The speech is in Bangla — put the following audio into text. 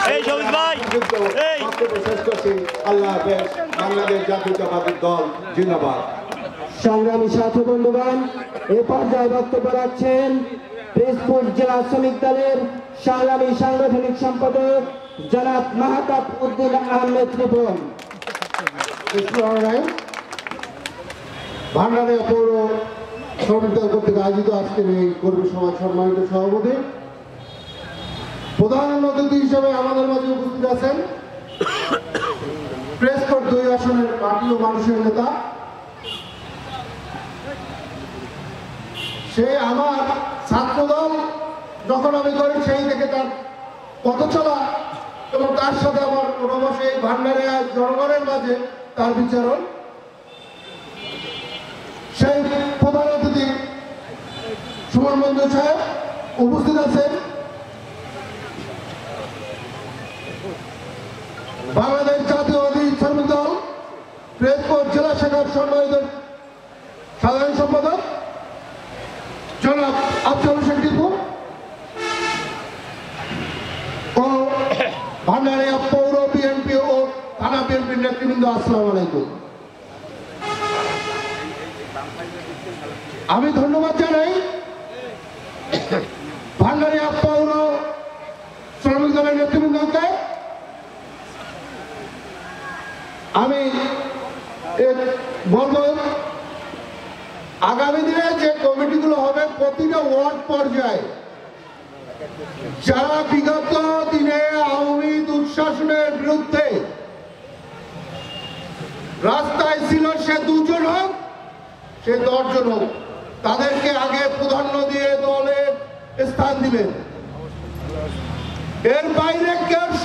এই শহীদ ভাই এই শেষ করছি। আল্লাহ হাফেজ। বাংলাদেশ জাতীয়তাবাদী দল জিন্দাবাদ। সংগ্রামী সাথী বন্ধুগণ, এ পর্যায়ে বক্তব্য রাখছেন পিরোজপুর জেলা শ্রমিক দলের সংগ্রামী সাংগঠনিক সম্পাদক জনাব মাহতাব উদ্দিন আহমেদ রিপন। ভান্ডারিয়া পৌর শ্রমিক দল কর্তৃক আয়োজিত আজকের এই কর্মী সমাজ সম্মানিত সভাপতি, প্রধান অতিথি হিসেবে আমাদের মাঝে উপস্থিত আছেন প্রেস কোর্ট 2 আসনের পার্টি ও মানুষের নেতা, সে আমার ছাত্রদল যখন আমি করি সেই থেকে তার পথ চলা এবং তার সাথে আমার ক্রমশ এই ভান্ডারিয়া জনগণের মাঝে তার বিচারণ। সেই প্রধান অতিথি সুমন বন্ধু সাহেব উপস্থিত আছেন, বাংলাদেশ জাতীয়তাবাদী শ্রমিক দল প্রেস কোর্ট জেলা শাখার সম্মানিত সাধারণ সম্পাদক জনাব আফজাল হোসেন টিপু ও ভান্ডারিয়া পৌর বিএনপি ও থানা বিএনপির নেতৃবৃন্দ, আসসালামু আলাইকুম। আমি ধন্যবাদ জানাই ভান্ডারিয়া পৌর শ্রমিক দলের নেতৃবৃন্দকে। আমি বলবো আগামী দিনে যে কমিটিগুলো হবে প্রতিটা ওয়ার্ড পর্যায়ে যারা বিগত দিনে আওয়ামী দুঃশাসনের বিরুদ্ধে রাস্তায় ছিল, সে 2 জন হোক সে 10 জন হোক, তাদেরকে আগে প্রাধান্য দিয়ে দলের স্থান দিবেন। এর বাইরে কেউ